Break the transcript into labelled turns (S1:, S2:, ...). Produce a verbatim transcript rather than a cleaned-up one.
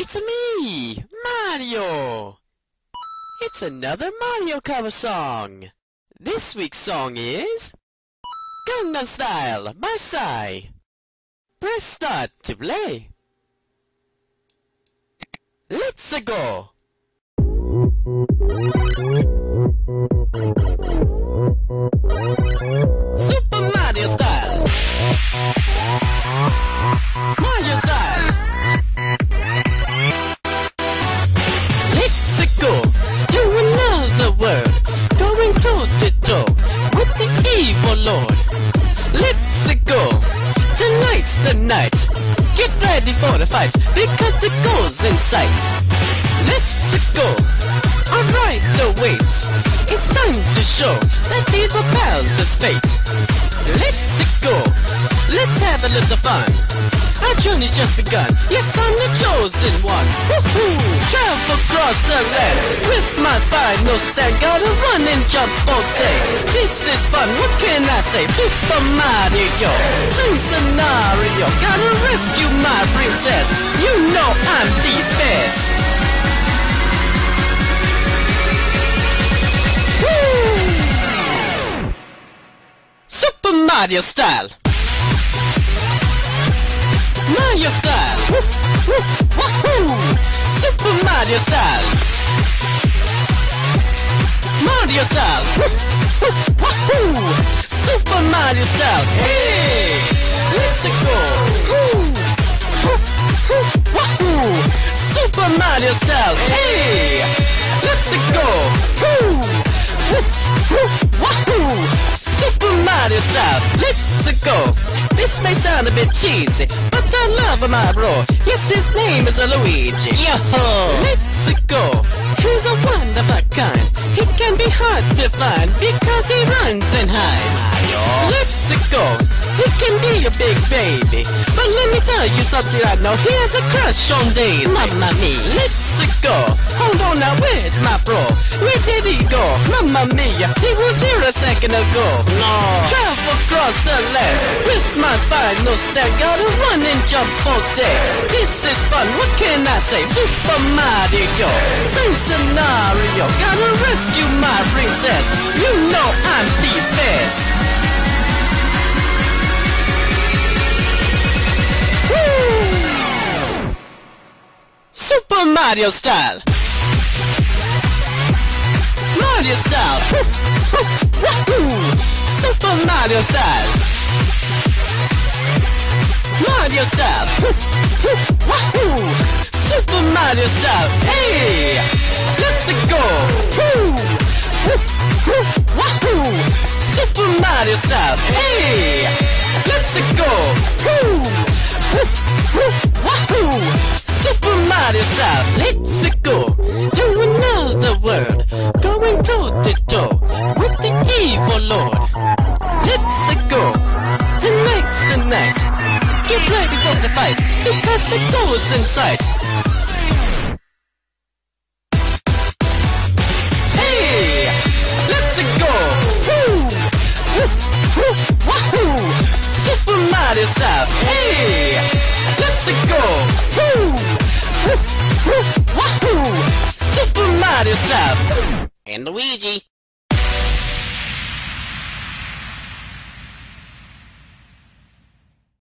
S1: It's me, Mario! It's another Mario cover song. This week's song is Gangnam Style by Psy. Press start to play. Let's go! Super Mario Style! Mario Style! Let's go to another world, going toe to toe with the evil Lord. Let's go, tonight's the night. Get ready for the fight, because it goes in sight. Let's go, alright, so wait. It's time to show that evil Bowser's fate. Let's go, let's have a little fun. Our journey's just begun, yes, I'm the chosen one. Woohoo! Travel across the land with my final stand. Gotta run and jump all day. This is fun, what can I say? Super Mario, same scenario. Gotta rescue my princess. You know I'm the best. Woo! Super Mario Style. Mario Style! Woo, woo, woohoo! Super Mario Style! Mario Style! Woo, woo, woohoo! Super Mario Style! Hey! Let's go! Woo, woo, woo, woohoo! Super Mario Style! Hey! Let's go! Woo, woo, woo, woohoo! Super Mario Style! Let's go! This may sound a bit cheesy, but I love my bro. Yes, his name is Luigi. Yo-ho! Let's go! He's a one of a kind. He can be hard to find because he runs and hides. Let's go! He can be a big baby, but let me tell you something I know. He has a crush on Daisy. Mamma mia! Let's go! Hold on now, where's my bro? Where did he go? Mamma mia! He was here a second ago. No! Travel across the land with my final stand. Gotta run and jump all day. This is fun, what can I say? Super Mario, same scenario. Gotta rescue my princess. You know I'm the best. Woo! Super Mario Style. Mario Style. Woohoo! Super Mario Style. Mario Style. Woohoo! Super Mario Style. Hey! Let's go! Woo! Woohoo! Super Mario Style. Hey! Let's go! Woo! Woohoo! Super Mario Style. Let's go to another world, going toe to toe with the evil Lord. Let's go. Tonight's the night. Get ready for the fight, because the goal's in sight. Hey! Let's go! Woo! Woohoo! Super Mario Style. Hey! Let's go! Woo! Woohoo! Super Mario Style. And Luigi.